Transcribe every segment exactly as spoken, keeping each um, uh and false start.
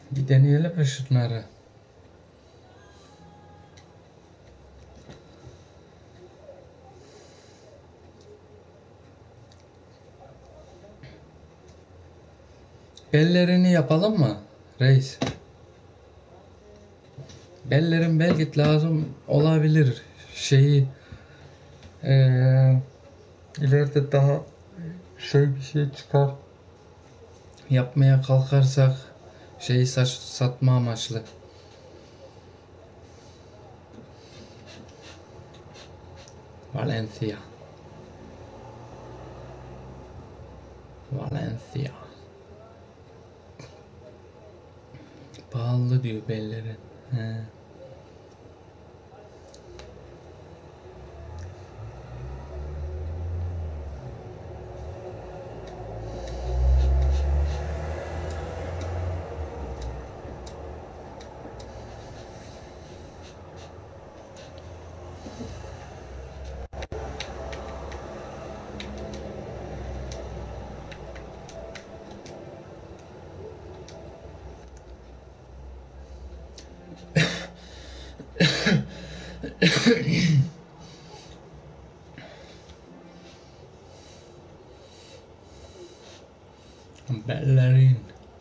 Bir deneyelim mi şunları? Bellerini yapalım mı reis? Bellerin belki lazım olabilir. Şeyi ee, ileride daha şey bir şey çıkar. Yapmaya kalkarsak şeyi saç, satma amaçlı. Valencia. Valencia. Pahalı diyor belleri. He. Bellerin.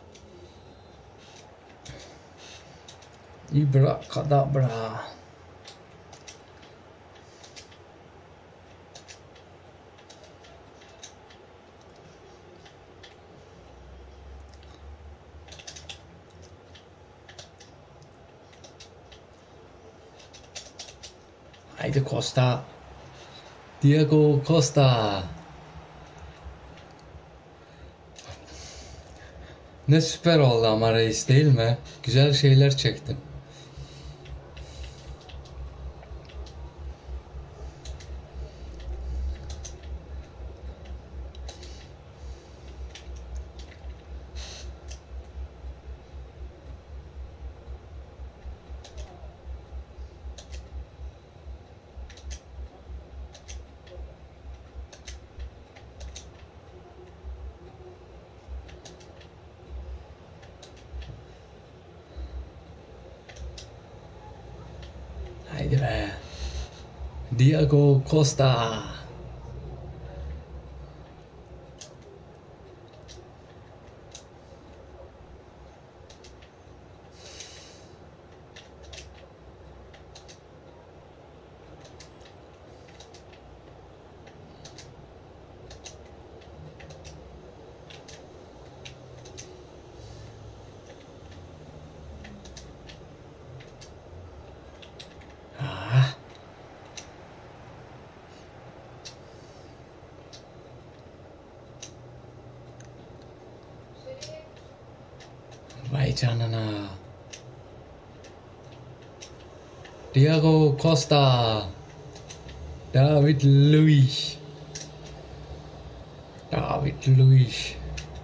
Ibra kadabra. Haydi Costa. Diego Costa. Ne süper oldu ama reis değil mi? Güzel şeyler çektim. Haydi be. Diego Costa. Ah. Vay canına. Diego Costa. David Luiz. David Luiz.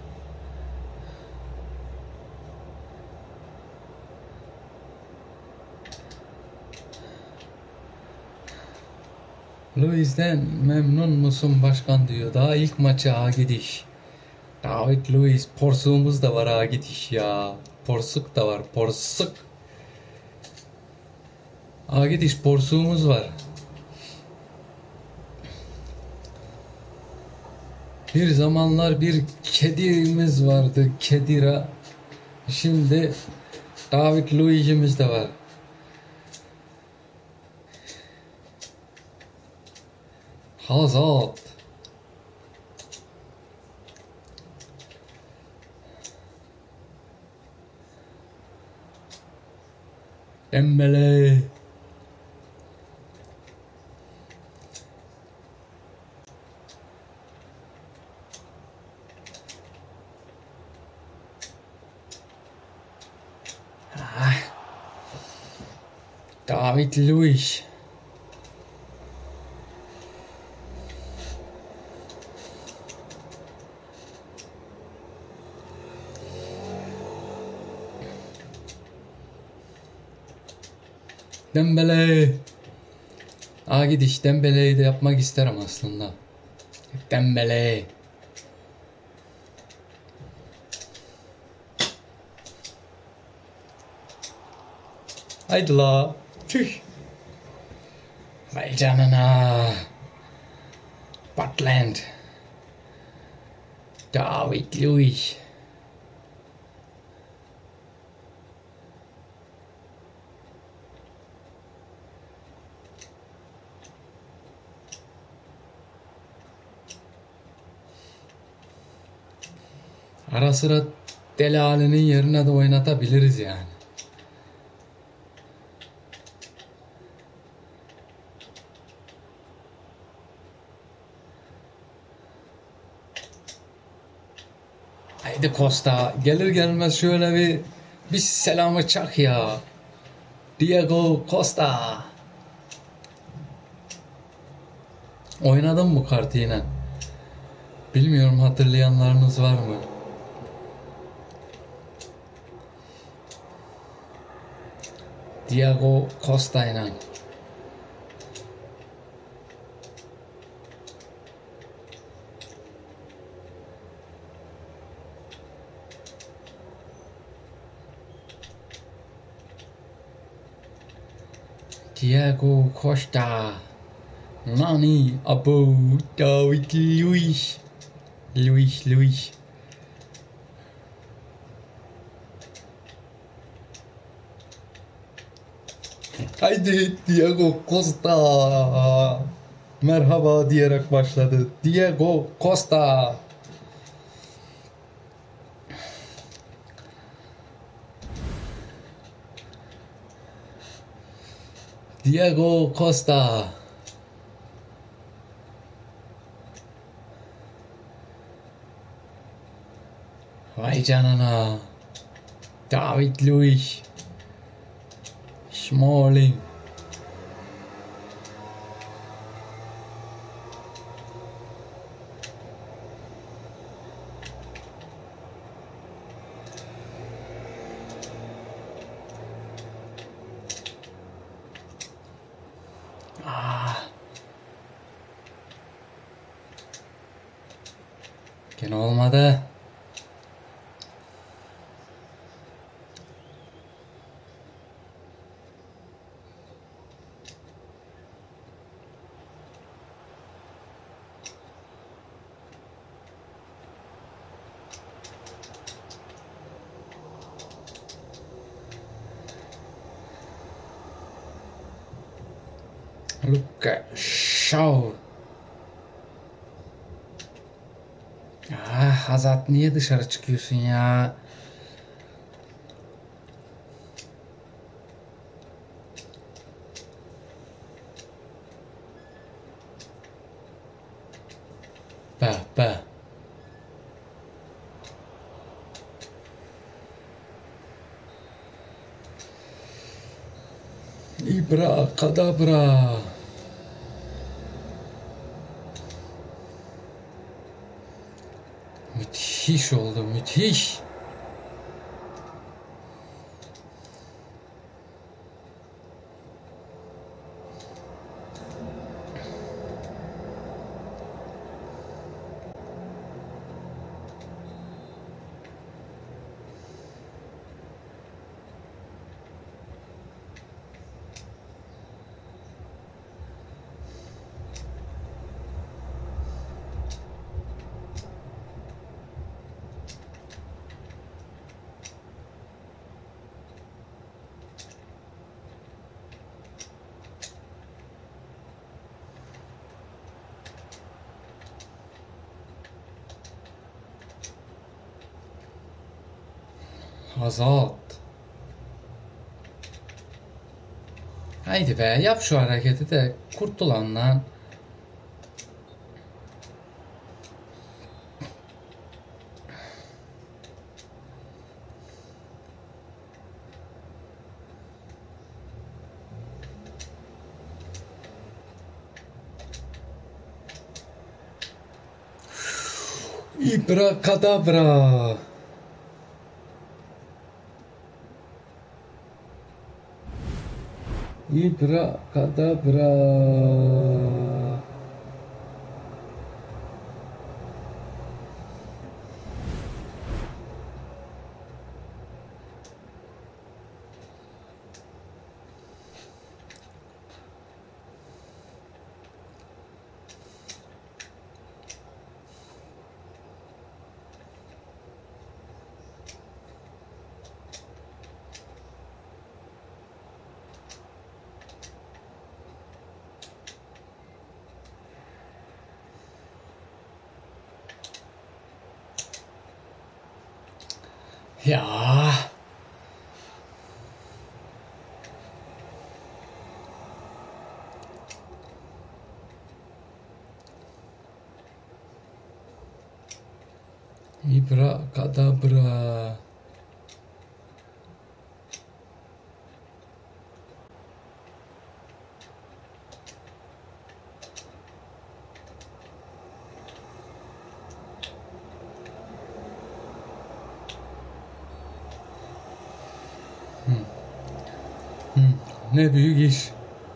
Luiz'den memnun musun başkan diyor. Daha ilk maça ha gidiş. David Luiz. Porsuğumuz da var ha gidiş ya. Porsuk da var. Porsuk. Ha gidiş porsuğumuz var. Bir zamanlar bir kedimiz vardı. Kedira. Şimdi David Luiz'imiz de var. Hazard. Dembele. Ah. David Luiz. Dembele. Aa gidiş Dembele'yi de yapmak isterim aslında. Dembele. Haydi la. Tüh. Vay canına. Butland. David Luiz. Ara sıra Dele Alli'nin yerine de oynatabiliriz yani. Haydi Costa. Gelir gelmez şöyle bir bir selamı çak ya. Diego Costa. Oynadım bu kartı yine. Bilmiyorum, hatırlayanlarınız var mı? Diego Costa ile. Diego Costa. Nani Abu David Luiz. Luiz Luiz. Haydi Diego Costa. Merhaba diyerek başladı. Diego Costa. Diego Costa. Vay canına. David Luiz. Smalling. Ah. Gene olmadı. Luka Shaw. Ah, Hazard niye dışarı çıkıyorsun ya? Be be. Ibra kadabra. Müthiş oldu, müthiş. Hazard. Haydi be, yap şu hareketi de kurtulan lan. Ibra kadabra. Ibra kadabra. Ya. İbra kadabra. Hı. Hı. Ne büyük iş.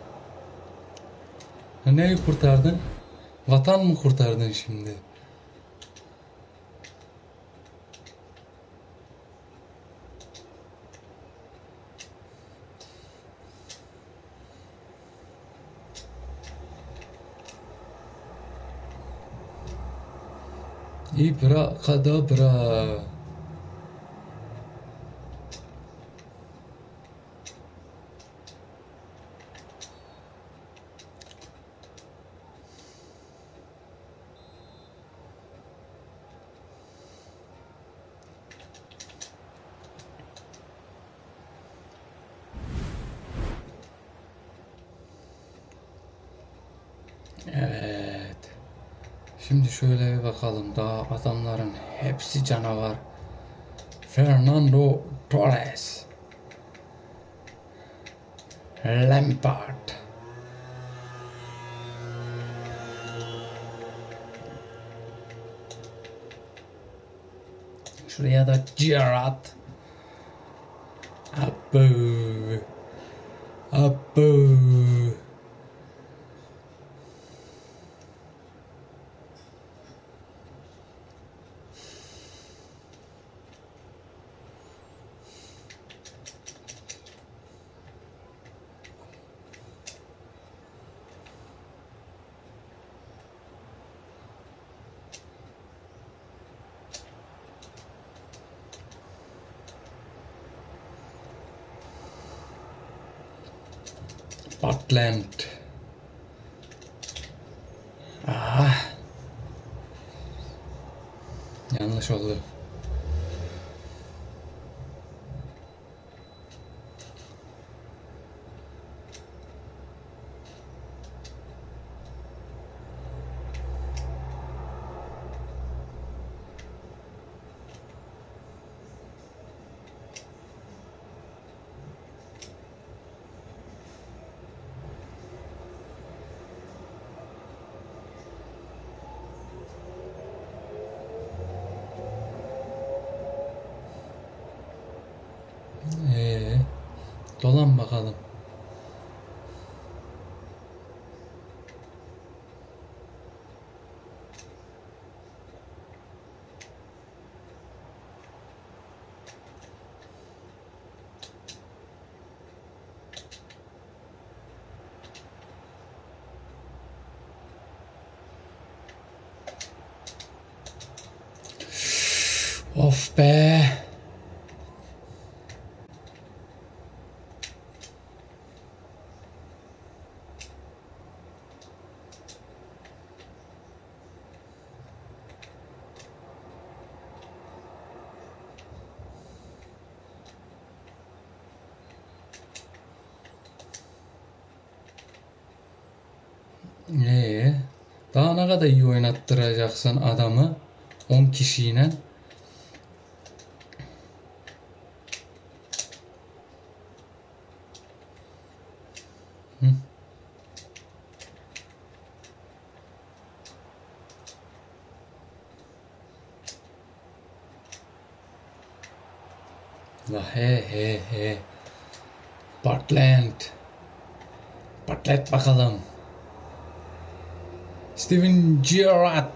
Neyi kurtardın? Vatan mı kurtardın şimdi? İbra kadabra. Evet. Şimdi şöyle bir bakalım. Daha adamların hepsi canavar. Fernando Torres. Lampard. Şuraya da Gerrard. Abu. Abu. Butland. Ah, yanlış oldu. Ee, dolan bakalım. Of be. Ee, daha ne kadar iyi oynattıracaksın adamı? on kişiyle. Hı? La he he he. Portland. Patlat bakalım. Steven Gerrard.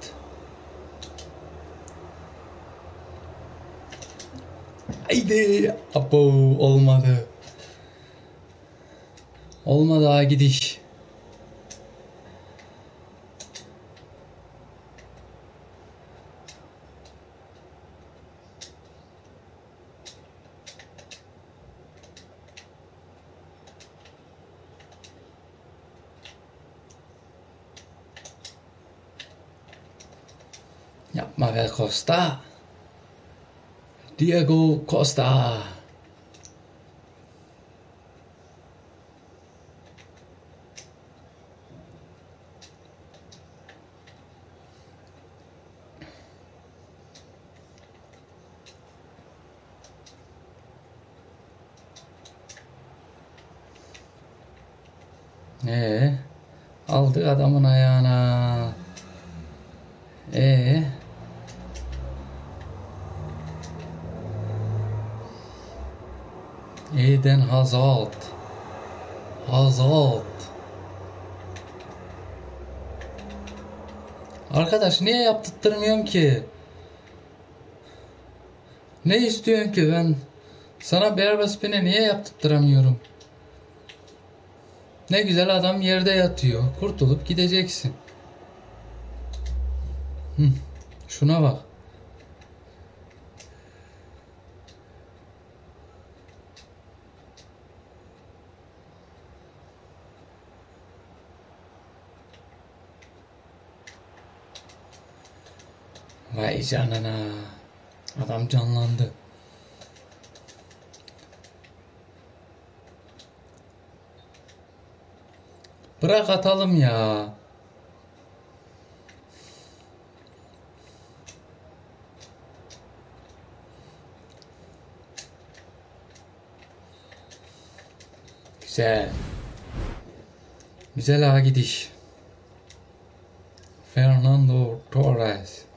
Haydi. Abo, olmadı. Olmadı ha gidiş. Yapma be Costa. Diego Costa. Ee, aldı adamın ayağına. Ee, Eden Hazard. Hazard. Arkadaş niye yaptırtmıyorum ki? Ne istiyorsun ki ben? Sana beyaz spine niye yaptırtamıyorum? Ne güzel adam yerde yatıyor. Kurtulup gideceksin. Hı, şuna bak. Vay canına. Adam canlandı. Bırak atalım ya. Güzel. Güzel ha gidiş. Fernando Torres.